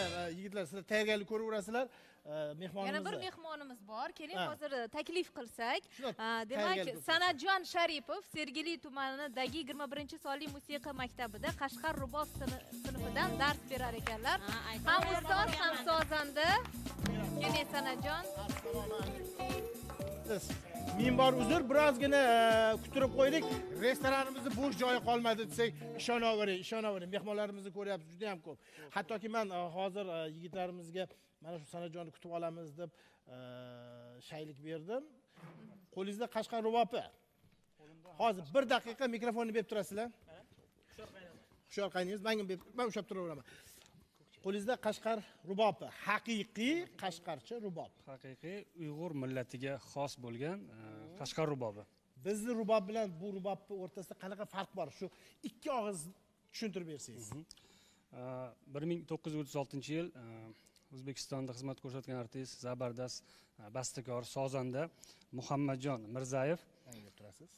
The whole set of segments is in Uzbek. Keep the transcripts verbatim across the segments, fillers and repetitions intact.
yigitlar sizlar tayyorgarlik ko'raverasizlar. Mehmonimiz. Yana bir mehmonimiz bor. Keling, hozir taklif qilsak. Demak, tayyorgarlik Sanatjon Sharipov Sergeli tumanidagi yigirma birinchi sonli musiqa maktabida Qashqar rubob sinfidan dars berar ekanlar. Ham ustoz, ham sozanda. Keling, Sanatjon. Ming bor uzr, birozgina kutirib qo'ydik. Restoranimizda bo'sh joyi qolmadi desak, ishonavering, ishonavering. Mehmonlarimizni ko'ryapsiz, juda ham ko'p. Hattoki men hozir yigitlarimizga mana shu Sanatjonni kutib olamiz deb shaylik berdim. Qo'lingizda Qashqar rubobi. Hozir bir daqiqa mikrofonni berib turasizlar. Hushyor qaynaymiz, menga berib, men ushlab turaveraman. Qo'lingizda Qashqar rubobi, haqiqiy Qashqarcha rubob. Haqiqiy Uyg'ur millatiga xos bo'lgan Qashqar rubobi. Bizning rubob bilan bu rubobning o'rtasida qanaqa farq bor? Shu ikki og'iz tushuntirib bersangiz. bir ming to'qqiz yuz o'ttiz oltinchi yil O'zbekistonda xizmat ko'rsatgan artist, zabardast, bastakor, sozanda Muhammadjon Mirzayev turasiz.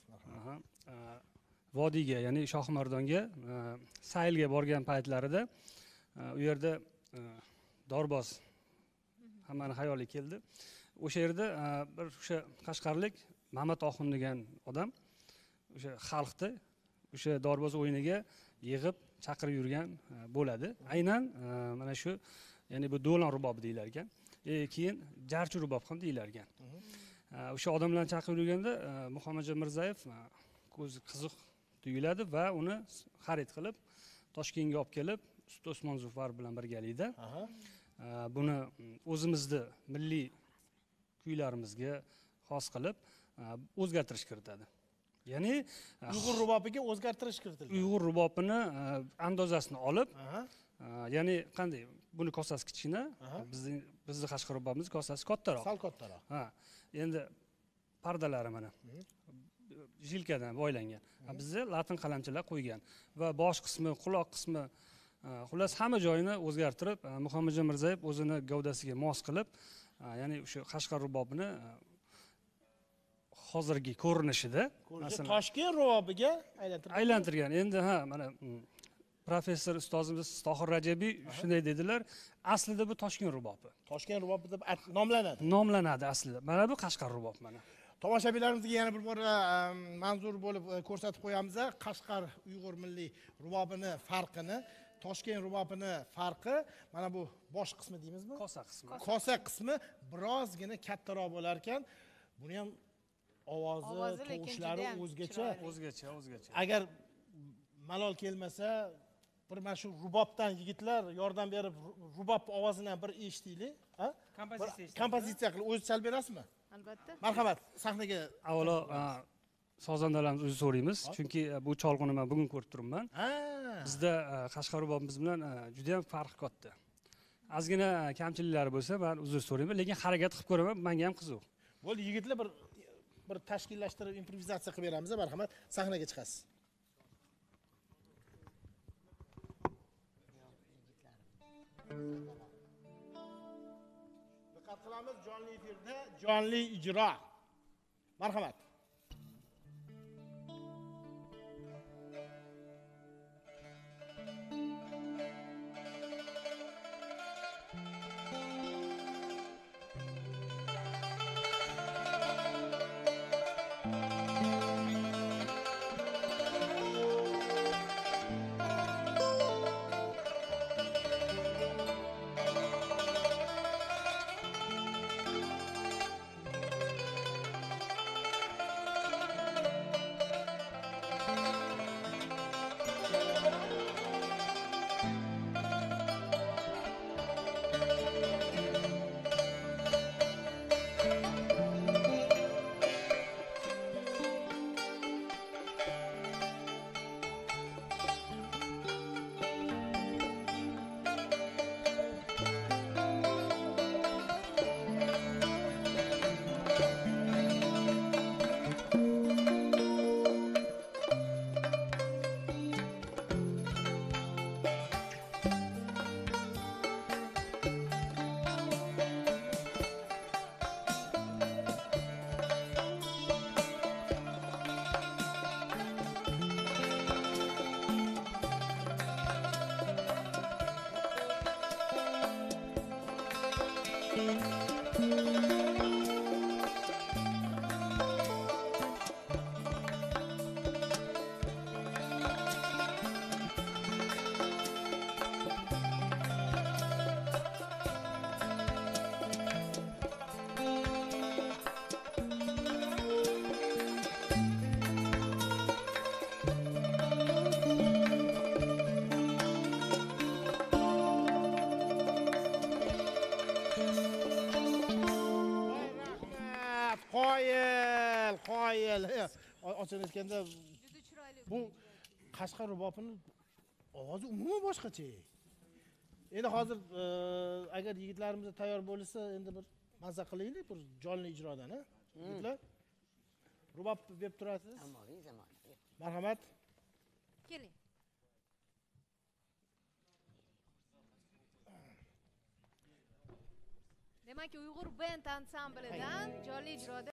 Vodiyga, ya'ni Shohimardonga saylga borgan paytlarida u yerda dorboz hammani xayoliga keldi. O'sha yerda bir o'sha qashqarlik Mamat Oxun degan odam o'sha xalqni o'sha dorboz o'yiniga yig'ib chaqirib yurgan bo'ladi. Aynan mana shu, ya'ni bu do'lon rubobi deyilar ekan. E keyin jarchi rubob ham deyilar ekan. O'sha odam bilan chaqirib yurganda Muhammadjon Mirzayev ko'zi qiziq tuyuladi va uni xarid qilib Toshkentga olib kelib Usta Usmon Zufar bilan birgalikda buni o'zimizni milliy kuylarimizga xos qilib o'zgartirish kiritadi. Ya'ni Uyg'ur rubobiga o'zgartirish kiritilgan. Uyg'ur rubobini andozasini olib, ya'ni qanday? Buni kosasi kichkina, bizning bizning Qashqar rubobimiz kosasi kattaroq. Sal kattaroq. Ha. Endi pardalari mana jilkadan boylangan. Bizda latin qalamchilar qo'ygan va bosh qismi, quloq qismi, xullas hamma joyini o'zgartirib, Muhammadjon Mirzayev o'zini gavdasiga mos qilib, ya'ni o'sha Qashqar rubobini hozirgi ko'rinishida, masalan, Toshkent rubobiga aylantirgan. Aylantirgan. Endi ha, mana professor ustozimiz Tohir Rajabiy shunday dedilar, aslida bu Toshkent rubobi. Toshkent rubobi deb nomlanadi. Nomlanadi aslida. Mana bu Qashqar rubob mana. Tomoshabinlarimizga yana bir bora manzur bo'lib ko'rsatib qo'yamiz. Qashqar Uyg'ur milliy rubobini farqini, Toshkent rubobini farqi, mana bu bosh qismi deymizmi? Kosa qismi. Kosa qismi birozgina kattaroq bo'lar ekan, buni ham ovozi, tovushlari o'zgacha, o'zgacha, o'zgacha. Agar malol kelmasa, bir mana shu rubobdan yigitlar yordam berib, rubob ovozini ham bir eshitaylik, ha? Kompozitsiya. Kompozitsiya qilib o'zingiz chalib berasizmi? Albatta. Marhamat, sahnaga. Avvalo sozandalarimiz uzr so'raymiz, chunki bu cholg'uni men bugun ko'rib turibman. Bizda Qashqar rubobimiz bilan juda ham farq katta. Ozgina kamchiliklari bo'lsa, men uzr so'rayman, lekin harakat qilib ko'raman, menga ham qiziq. Bo'ldi, yigitlar bir bir tashkillashtirib improvizatsiya qilib beramiz, marhamat, sahnaga chiqasiz. Diqqat qilamiz, jonli efirda, jonli ijro. Marhamat. ochayotganda Juda chiroyli. bu Qashqar rubobini ovozi umuman boshqacha. Endi hozir e, agar yigitlarimiz tayyor bo'lsa, endi bir mazza qilaylik bir jonli ijrodan, ha? Yigitlar. Rubob berib turasiz. Zamoviy, zamoviy. Marhamat. Keling. Demak, Uyg'ur band ansamblidan jonli ijroda